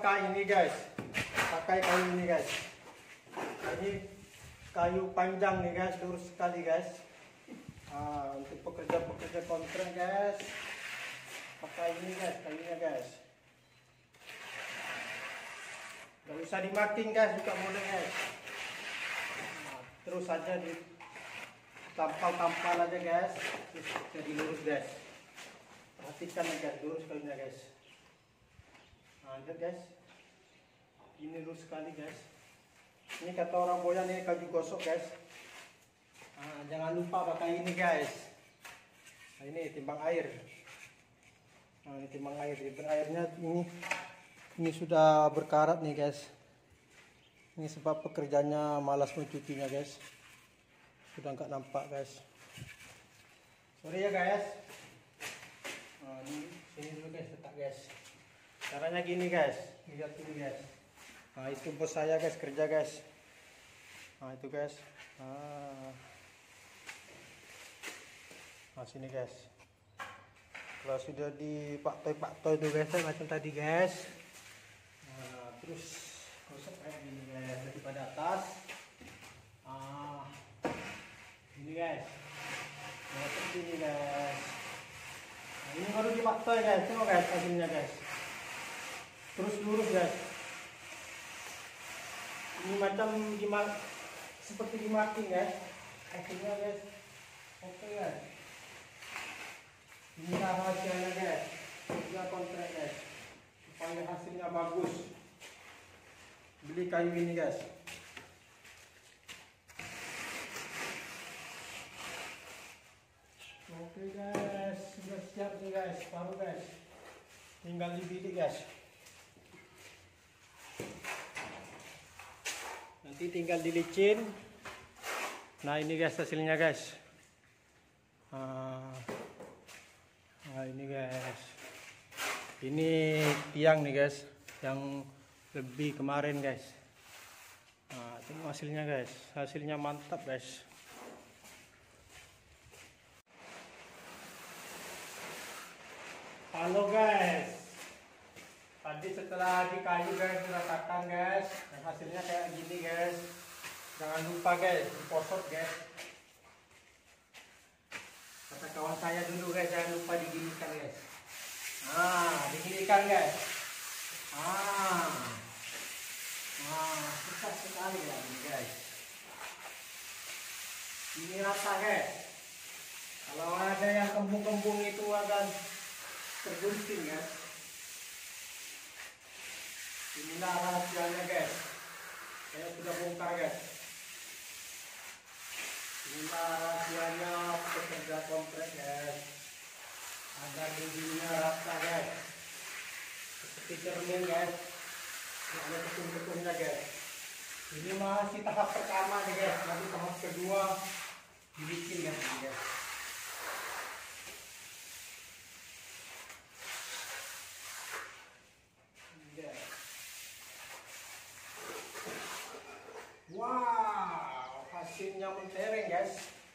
pakai ini guys, pakai kayu ini guys. Ini kayu panjang nih guys, lurus sekali guys. Untuk pekerja-pekerja kontrak guys, pakai ini guys, kayunya guys. Gak usah dimakin guys, juga boleh guys. Terus saja ditampal-tampal aja guys, terus jadi lurus guys. Perhatikan guys, lurus kayunya guys. Lihat guys, ini lurus sekali guys. Ini kata orang Boyan ini kayu gosok guys. Jangan lupa pakai ini guys. Ini timbang air. Ini timbang air. Timbang airnya ini sudah berkarat nih guys. Ini sebab pekerjanya malas mencucinya guys. Sudah nggak nampak guys. Sorry ya guys. Ini sini dulu guys, letak guys. Caranya gini guys, lihat ini guys. Itu bos saya guys, kerja guys. Itu guys. Sini guys. Kalau sudah dipaktoi tuh guys, macam tadi guys. Terus gosok kayak gini guys, daripada atas. Ini guys. Seperti ini guys. Ini baru dipaktoi guys, tengok guys hasilnya guys. Terus lurus guys. Ini macam seperti dimakin guys. Hasilnya guys. Oke guys. Ini rahasianya guys. Kerja kontrak guys. Supaya hasilnya bagus. Beli kayu ini guys. Oke guys, sudah siap nih guys, baru guys. Tinggal dibidik guys. Nanti tinggal dilicin. Nah ini guys hasilnya guys. Ini guys. Ini tiang nih guys, yang lebih kemarin guys. Tengok hasilnya guys. Hasilnya mantap guys. Halo guys. Tadi setelah dikayu guys, diratakan guys, dan hasilnya kayak gini guys. Jangan lupa guys, diposot guys. Kata kawan saya dulu guys, jangan lupa diginikan guys. Diginikan guys. Susah sekali ya ini guys. Ini rata guys. Kalau ada yang kembung-kembung itu akan tergunting guys. Inilah rahasianya guys. Saya sudah bongkar guys. Inilah rahasianya pekerja kontrak guys. Agar dindingnya rata guys. Seperti cermin guys. Ada ketum-ketumnya guys. Ini masih tahap pertama nih guys. Nanti tahap kedua dibikin guys. Wow, hasilnya mentereng guys.